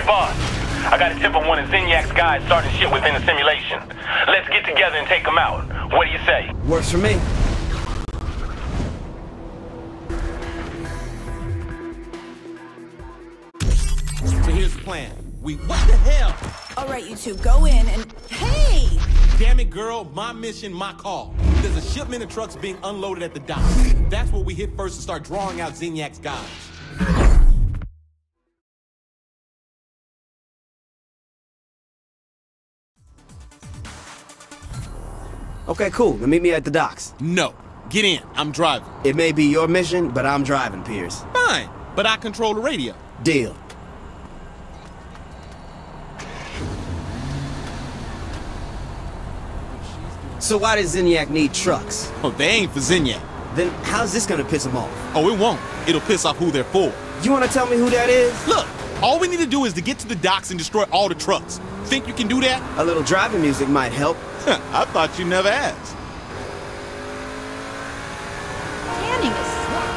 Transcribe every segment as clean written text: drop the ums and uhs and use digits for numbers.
boss. I got a tip on one of Zinniac's guys starting shit within the simulation. Let's get together and take him out. What do you say? Works for me. So here's the plan. What the hell? All right, you two, go in and... Hey! Damn it, girl, my mission, my call. There's a shipment of trucks being unloaded at the dock. That's what we hit first to start drawing out Zinniac's guys. Okay, cool. Then meet me at the docks. No. Get in. I'm driving. It may be your mission, but I'm driving, Pierce. Fine. But I control the radio. Deal. So why does Zinniac need trucks? Oh, they ain't for Zinniac. Then how's this gonna piss him off? Oh, it won't. It'll piss off who they're for. You wanna tell me who that is? Look, all we need to do is to get to the docks and destroy all the trucks. Think you can do that? A little driving music might help. I thought you never asked. Tanning is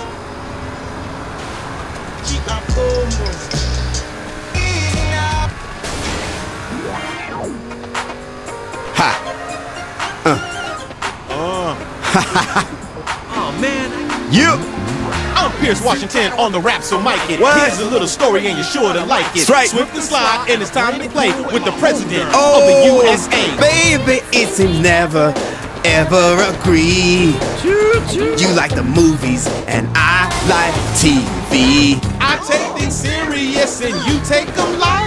Oh, man. You! I'm Pierce Washington on the rap, so mic it. What? Here's a little story and you're sure to like it. Right. Swift and slide, and it's time to play with the president Oh, of the USA. baby, it seems never, ever agree. You like the movies, and I like TV. I take things serious and you take them light.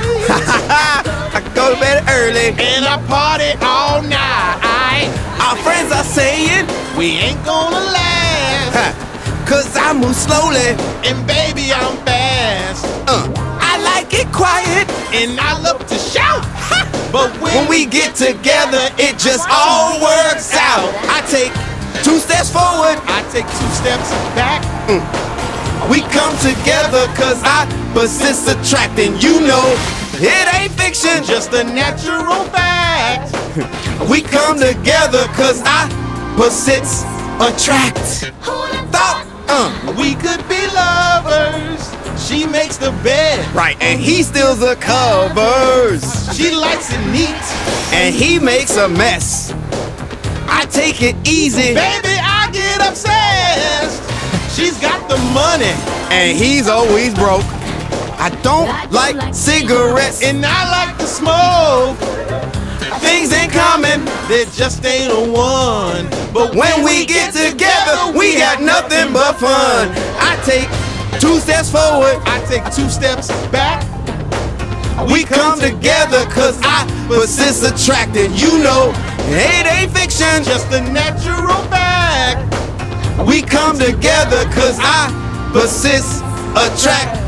I go to bed early. And I party all night. Our friends are saying, We ain't gonna last. cause I move slowly. And baby, I'm fast. I like it quiet. And I love to shout. But When we get together, it just all works out. I take 2 steps forward. I take 2 steps back. We come together cause opposites attract. And you know, it ain't fiction. Just a natural fact. We come together cause opposites attract. Thought, We could be lovers. She makes the bed. right, and he steals the covers. She likes it neat. And he makes a mess. I take it easy. Baby, I get obsessed. She's got the money. And he's always broke. I don't like cigarettes. And I like to smoke. Things in common. There just ain't a one. But When we get together, we got nothing but fun. I take 2 steps forward. I take 2 steps back. We come together cause opposites attract. And you know, it ain't fiction. Just a natural fact. We come together cause opposites attract.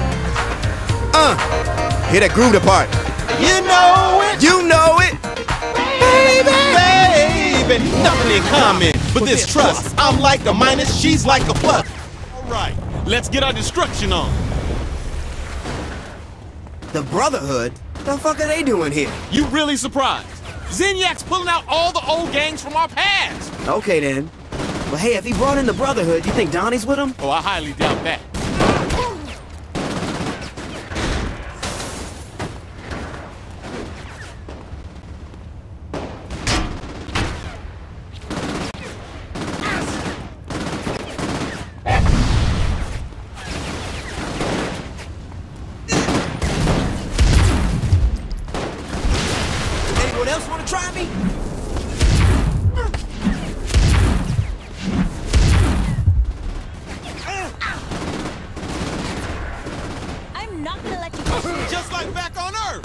Hear that groove part. You know it. You know it. Baby, nothing in common, but this trust. I'm like a minus, she's like a plus. All right, let's get our destruction on. The Brotherhood? The fuck are they doing here? You really surprised? Zinniac's pulling out all the old gangs from our past. Okay then. But hey, if he brought in the Brotherhood, you think Donnie's with him? Oh, I highly doubt that. Anyone else want to try me? I'm not gonna let you push me. Just like back on Earth.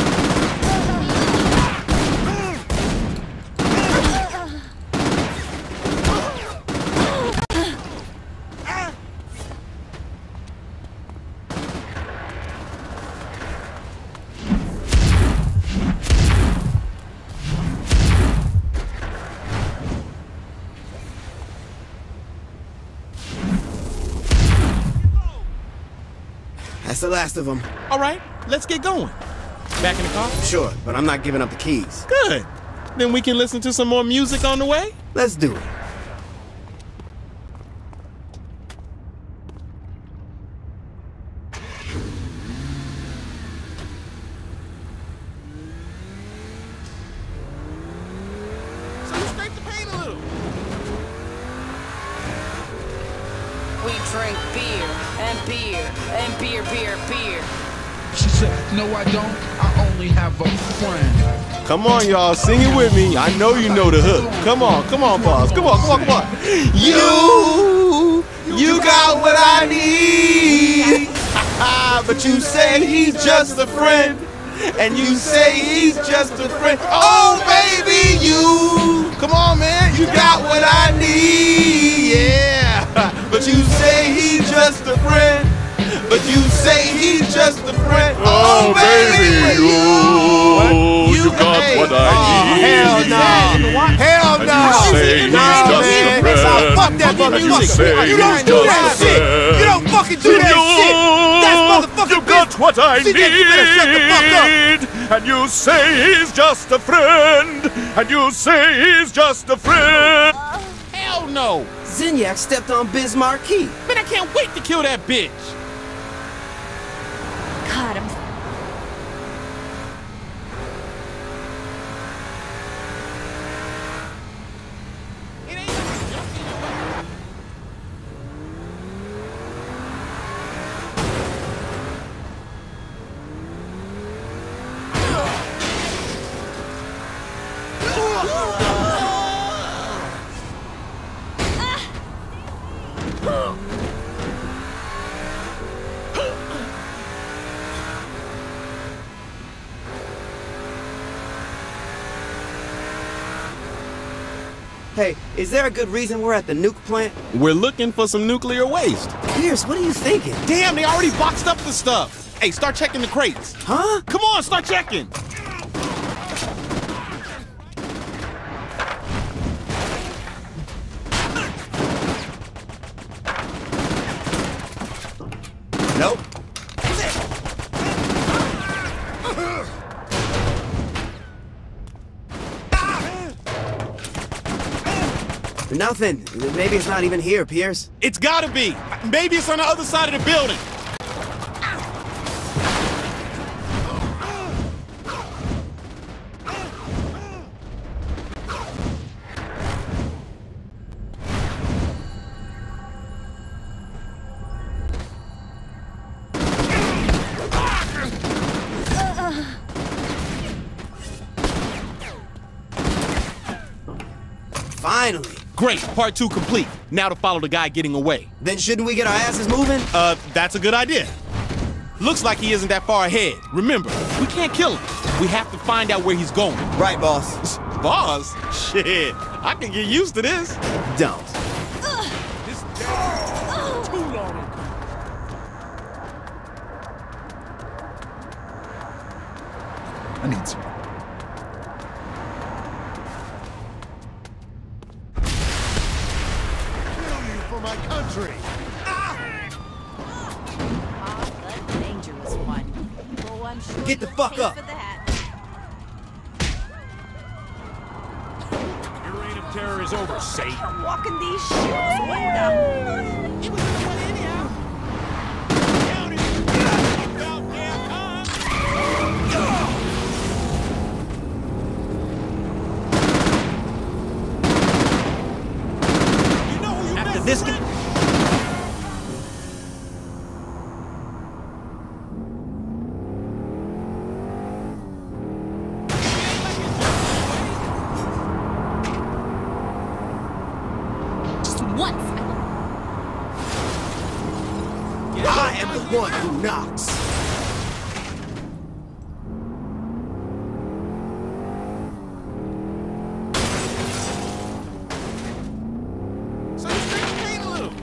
That's the last of them. All right, let's get going. Back in the car? Sure, but I'm not giving up the keys. Good. Then we can listen to some more music on the way? Let's do it. We drink beer and beer and beer, beer, beer. She said, no, I don't. I only have a friend. Come on, y'all, sing it with me. I know you know the hook. Come on, boss. Come on. You got what I need. But you say he's just a friend. And you say he's just a friend. Oh, baby, you. Come on, man. You got what I need. Yeah. But you say he's just a friend. But you say he's just a friend. Oh, baby, you got what I need. Hell no. Hell no. You say he's just a friend. Fuck that motherfucker. You don't do that shit. You don't fucking do that shit. That's motherfucking you got what I need. And you say he's just a friend. And you say he's just a friend. Hell no. Zinyak stepped on Biz Marquis. Man, I can't wait to kill that bitch. God, I'm... Hey, is there a good reason we're at the nuke plant? We're looking for some nuclear waste. Pierce, what are you thinking? Damn, they already boxed up the stuff. Hey, start checking the crates. Huh? Come on, start checking. Nope. Nothing. Maybe it's not even here, Pierce. It's gotta be. Maybe it's on the other side of the building. Finally. Great, part 2 complete. Now to follow the guy getting away. Then shouldn't we get our asses moving? That's a good idea. Looks like he isn't that far ahead. Remember, we can't kill him. We have to find out where he's going. Right, boss. Boss? Shit, I can get used to this. Don't. I need some. For my country. the dangerous one. Oh, I'm sure Get the you'll fuck pay up. for that. Your reign of terror is over, Satan. I'm walking these shoes. What the? After this... Just once. I am the one who knocks. So you straight the paint a little.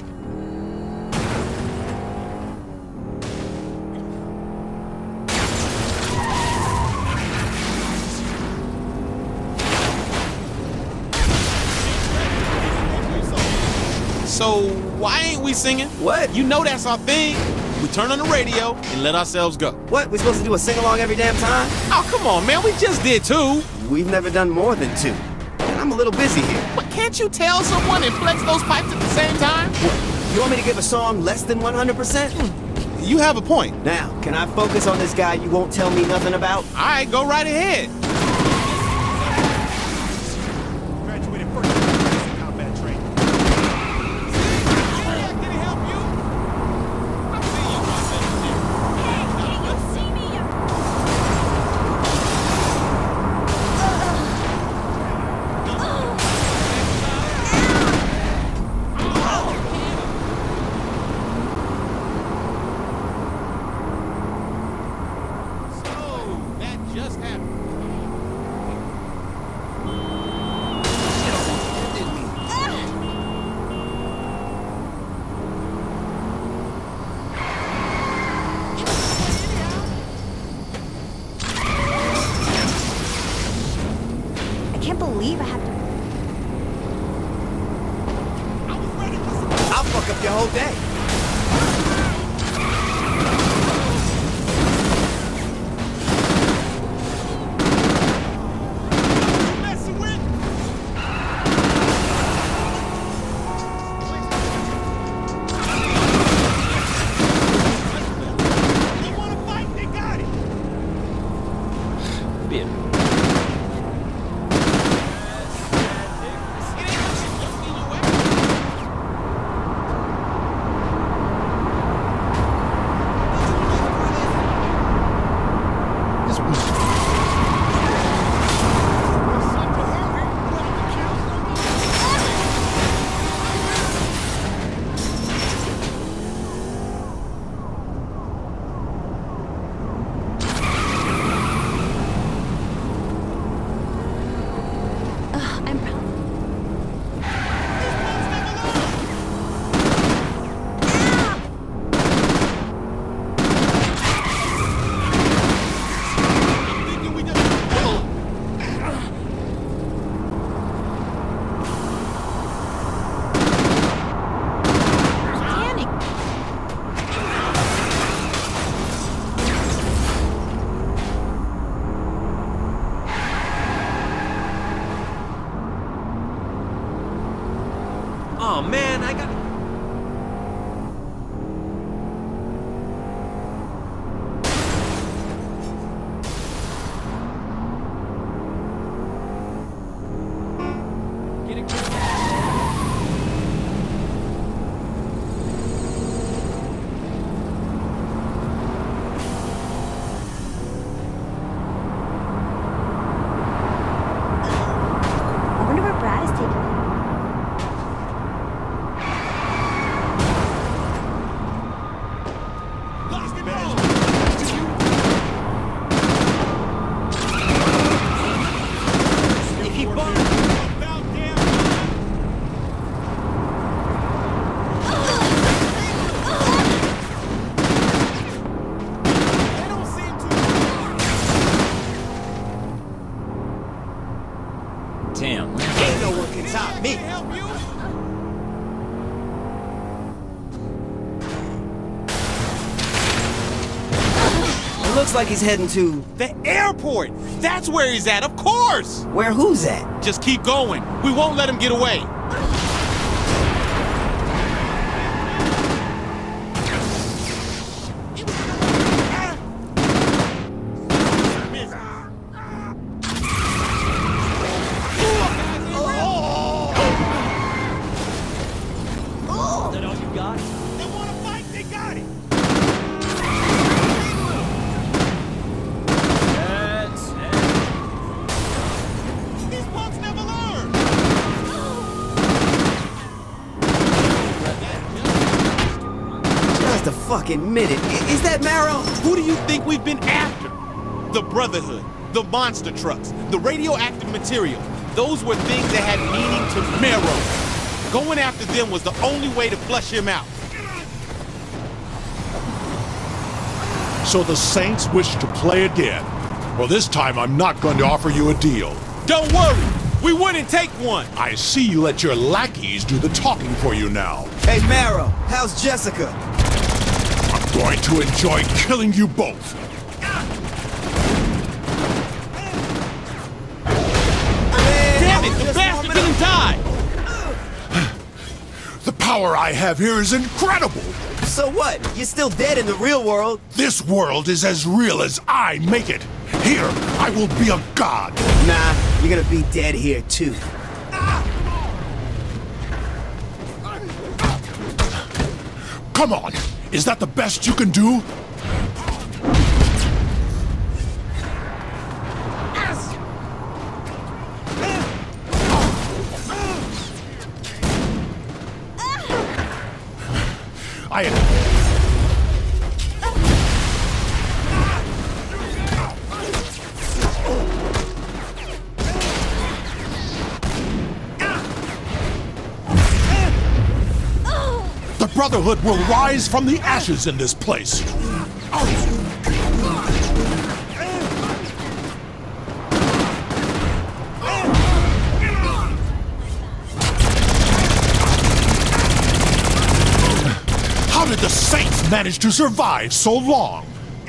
So why ain't we singing? What? You know that's our thing. We turn on the radio and let ourselves go. What? We supposed to do a sing-along every damn time? Oh, come on, man. We just did 2. We've never done more than 2. And I'm a little busy here. But can't you tell someone and flex those pipes at the same time? You want me to give a song less than 100%? You have a point. Now, can I focus on this guy you won't tell me nothing about? All right, go right ahead. Graduated first class combat training. Can he help you? say. Oh man, I got... I wonder where Brad is taking him. Damn. Ain't no one can top me. It looks like he's heading to... The airport! That's where he's at, of course! Where who's at? Just keep going. We won't let him get away. Just a fucking minute. Is that Marrow? Who do you think we've been after? The Brotherhood, the monster trucks, the radioactive material. Those were things that had meaning to Marrow. Going after them was the only way to flush him out. So the Saints wish to play again. Well, this time I'm not going to offer you a deal. Don't worry, we wouldn't take one. I see you let your lackeys do the talking for you now. Hey, Marrow, how's Jessica? I'm going to enjoy killing you both. Damn it, the bastard didn't die! The power I have here is incredible. So what? You're still dead in the real world. This world is as real as I make it. Here, I will be a god. Nah, you're gonna be dead here too. Come on, is that the best you can do? The Brotherhood will rise from the ashes in this place. did the Saints manage to survive so long?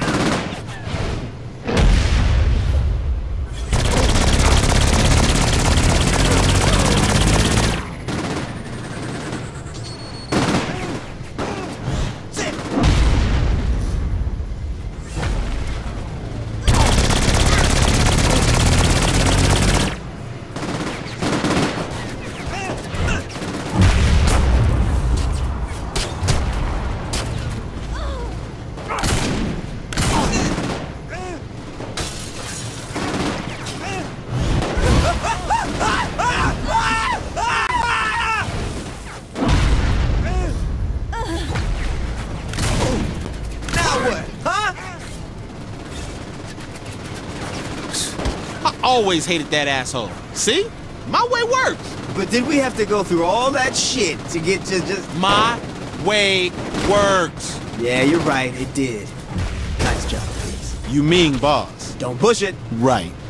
Always hated that asshole. See? My way works. But did we have to go through all that shit to get to just... My way works. Yeah, you're right, it did. Nice job, please. You mean boss. Don't push it. Right.